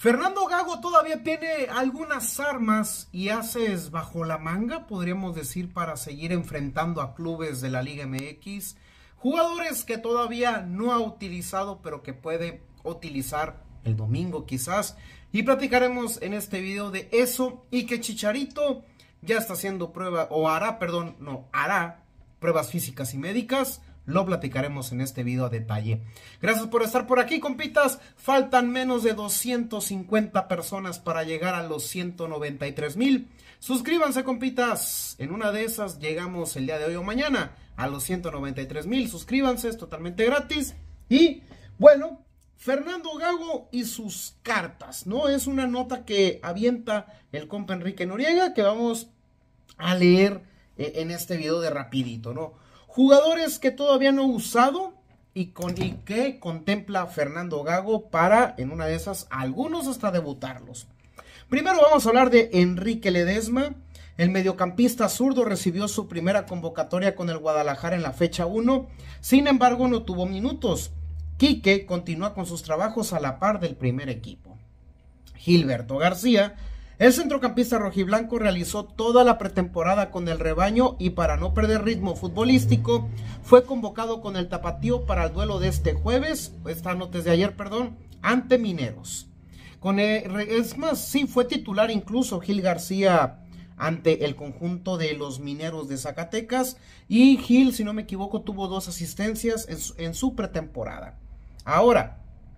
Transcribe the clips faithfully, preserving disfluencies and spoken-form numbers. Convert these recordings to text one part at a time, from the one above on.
Fernando Gago todavía tiene algunas armas y haces bajo la manga, podríamos decir, para seguir enfrentando a clubes de la Liga M X. Jugadores que todavía no ha utilizado, pero que puede utilizar el domingo quizás. Y platicaremos en este video de eso y que Chicharito ya está haciendo pruebas, o hará, perdón, no, hará pruebas físicas y médicas. Lo platicaremos en este video a detalle. Gracias por estar por aquí, compitas. Faltan menos de doscientas cincuenta personas para llegar a los ciento noventa y tres mil. Suscríbanse, compitas. En una de esas llegamos el día de hoy o mañana a los ciento noventa y tres mil. Suscríbanse, es totalmente gratis. Y bueno, Fernando Gago y sus cartas, ¿no? Es una nota que avienta el compa Enrique Noriega que vamos a leer eh, en este video de rapidito, ¿no? Jugadores que todavía no ha usado y, con, y que contempla Fernando Gago para, en una de esas, algunos hasta debutarlos. Primero vamos a hablar de Enrique Ledesma. El mediocampista zurdo recibió su primera convocatoria con el Guadalajara en la fecha uno. Sin embargo, no tuvo minutos. Quique continúa con sus trabajos a la par del primer equipo. Gilberto García. El centrocampista rojiblanco realizó toda la pretemporada con el rebaño y para no perder ritmo futbolístico fue convocado con el tapatío para el duelo de este jueves, esta noche de ayer, perdón, ante Mineros. Con el, es más, sí, fue titular incluso Gil García ante el conjunto de los Mineros de Zacatecas y Gil, si no me equivoco, tuvo dos asistencias en su, en su pretemporada. Ahora,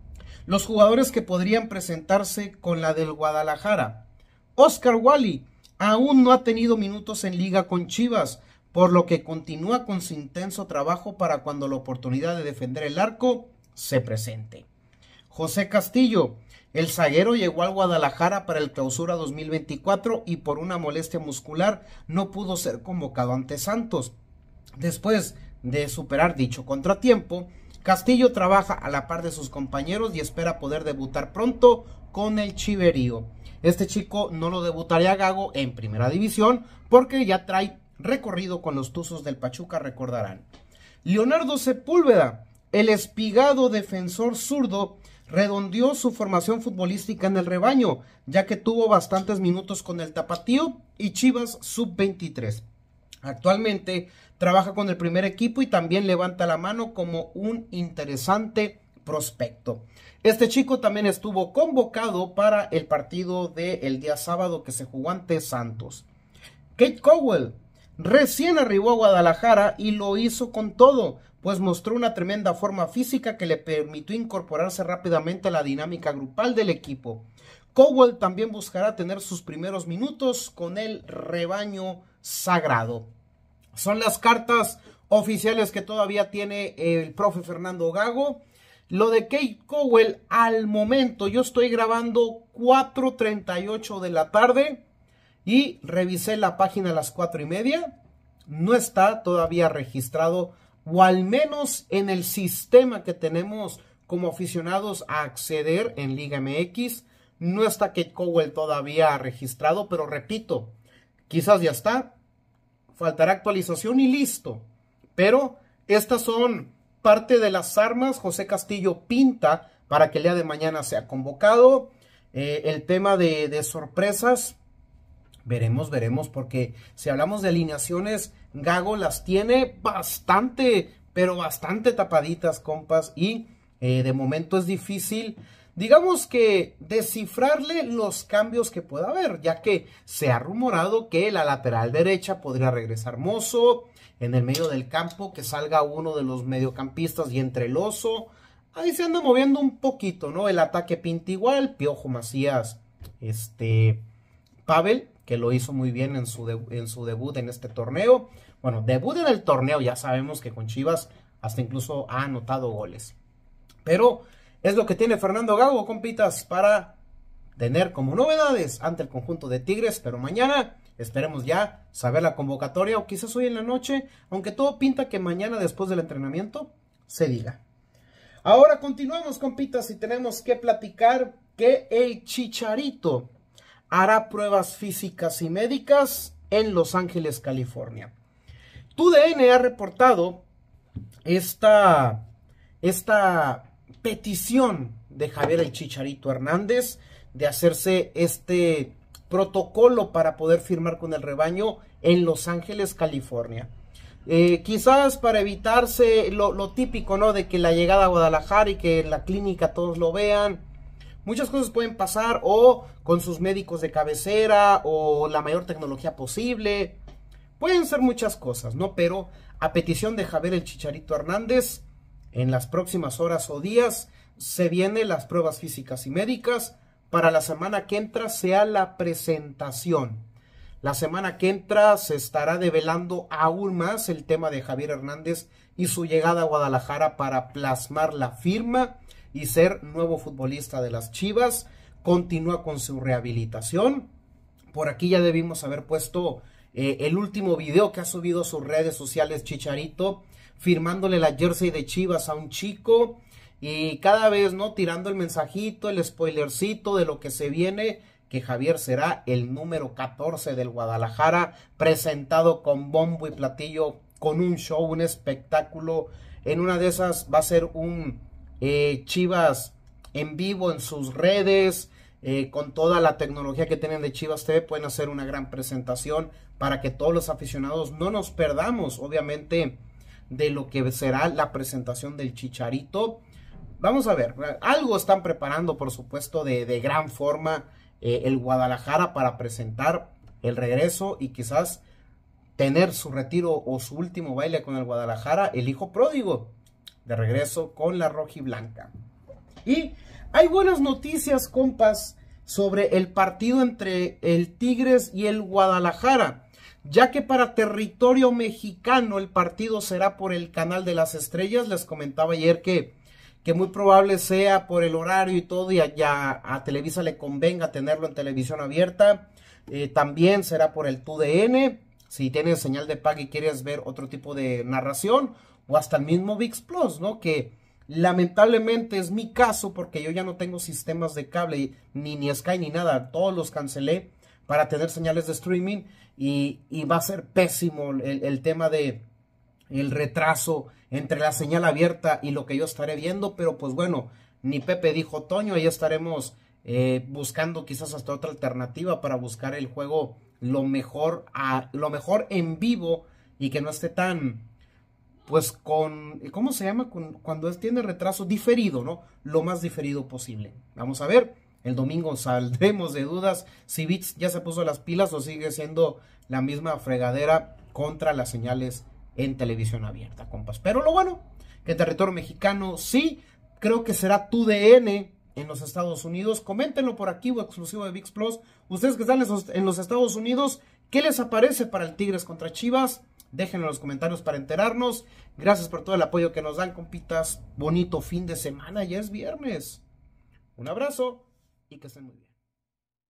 los jugadores que podrían presentarse con la del Guadalajara. Oscar Wally aún no ha tenido minutos en liga con Chivas, por lo que continúa con su intenso trabajo para cuando la oportunidad de defender el arco se presente. José Castillo, el zaguero llegó al Guadalajara para el Clausura dos mil veinticuatro y por una molestia muscular no pudo ser convocado ante Santos. Después de superar dicho contratiempo, Castillo trabaja a la par de sus compañeros y espera poder debutar pronto con el Chiverío. Este chico no lo debutaría Gago en primera división porque ya trae recorrido con los Tuzos del Pachuca, recordarán. Leonardo Sepúlveda, el espigado defensor zurdo, redondeó su formación futbolística en el rebaño, ya que tuvo bastantes minutos con el Tapatío y Chivas sub veintitrés. Actualmente trabaja con el primer equipo y también levanta la mano como un interesante prospecto. Este chico también estuvo convocado para el partido del día sábado que se jugó ante Santos. Kate Cowell recién arribó a Guadalajara y lo hizo con todo, pues mostró una tremenda forma física que le permitió incorporarse rápidamente a la dinámica grupal del equipo. Cowell también buscará tener sus primeros minutos con el rebaño sagrado. Son las cartas oficiales que todavía tiene el profe Fernando Gago. Lo de Kate Cowell, al momento, yo estoy grabando cuatro treinta y ocho de la tarde y revisé la página a las cuatro y media. No está todavía registrado, o al menos en el sistema que tenemos como aficionados a acceder en Liga M X. No está Kate Cowell todavía registrado, pero repito, quizás ya está. Faltará actualización y listo. Pero estas son parte de las armas. José Castillo pinta para que el día de mañana sea convocado. Eh, el tema de, de sorpresas, veremos, veremos, porque si hablamos de alineaciones, Gago las tiene bastante, pero bastante tapaditas, compas, y eh, de momento es difícil, digamos que descifrarle los cambios que pueda haber, ya que se ha rumorado que la lateral derecha podría regresar Mozo, en el medio del campo que salga uno de los mediocampistas y entre el Oso, ahí se anda moviendo un poquito, ¿no? El ataque pinta igual, Piojo Macías, este, Pavel, que lo hizo muy bien en su, de, en su debut en este torneo. Bueno, debut en el torneo, ya sabemos que con Chivas hasta incluso ha anotado goles. Pero es lo que tiene Fernando Gago, compitas, para tener como novedades ante el conjunto de Tigres, pero mañana esperemos ya saber la convocatoria o quizás hoy en la noche, aunque todo pinta que mañana después del entrenamiento se diga. Ahora continuamos, compitas, y tenemos que platicar que el Chicharito hará pruebas físicas y médicas en Los Ángeles, California. T U D N ha reportado esta, esta petición de Javier el Chicharito Hernández de hacerse este protocolo para poder firmar con el rebaño en Los Ángeles, California. Eh, quizás para evitarse lo, lo típico, ¿no? De que la llegada a Guadalajara y que en la clínica todos lo vean. Muchas cosas pueden pasar, o con sus médicos de cabecera, o la mayor tecnología posible. Pueden ser muchas cosas, ¿no? Pero a petición de Javier el Chicharito Hernández, en las próximas horas o días se vienen las pruebas físicas y médicas. Para la semana que entra sea la presentación. La semana que entra se estará develando aún más el tema de Javier Hernández y su llegada a Guadalajara para plasmar la firma y ser nuevo futbolista de las Chivas. Continúa con su rehabilitación. Por aquí ya debimos haber puesto eh, el último video que ha subido a sus redes sociales Chicharito, firmándole la jersey de Chivas a un chico. Y cada vez, ¿no? Tirando el mensajito, el spoilercito de lo que se viene, que Javier será el número catorce del Guadalajara, presentado con bombo y platillo, con un show, un espectáculo. En una de esas va a ser un eh, Chivas en vivo en sus redes, eh, con toda la tecnología que tienen de Chivas T V, pueden hacer una gran presentación para que todos los aficionados no nos perdamos, obviamente, de lo que será la presentación del Chicharito. Vamos a ver, algo están preparando, por supuesto, de, de gran forma eh, el Guadalajara para presentar el regreso y quizás tener su retiro o su último baile con el Guadalajara, el hijo pródigo, de regreso con la rojiblanca. Y hay buenas noticias, compas, sobre el partido entre el Tigres y el Guadalajara, ya que para territorio mexicano el partido será por el Canal de las Estrellas. Les comentaba ayer que que muy probable sea por el horario y todo, y ya a Televisa le convenga tenerlo en televisión abierta. Eh, también será por el T U D N, si tienes señal de paga y quieres ver otro tipo de narración, o hasta el mismo ViX Plus, ¿no? Que lamentablemente es mi caso, porque yo ya no tengo sistemas de cable, ni, ni Sky ni nada, todos los cancelé para tener señales de streaming, y, y va a ser pésimo el, el tema de el retraso entre la señal abierta y lo que yo estaré viendo. Pero pues bueno, ni Pepe dijo Toño, ahí estaremos eh, buscando quizás hasta otra alternativa para buscar el juego lo mejor, a, lo mejor en vivo, y que no esté tan, pues con, ¿cómo se llama? Con, cuando es, tiene retraso diferido, ¿no? Lo más diferido posible. Vamos a ver, el domingo saldremos de dudas si ViX ya se puso las pilas o sigue siendo la misma fregadera contra las señales en televisión abierta, compas. Pero lo bueno, que territorio mexicano sí, creo que será T U D N en los Estados Unidos. Coméntenlo por aquí, o exclusivo de ViX Plus. Ustedes que están en los Estados Unidos, ¿qué les aparece para el Tigres contra Chivas? Déjenlo en los comentarios para enterarnos. Gracias por todo el apoyo que nos dan, compitas. Bonito fin de semana, ya es viernes. Un abrazo y que estén muy bien.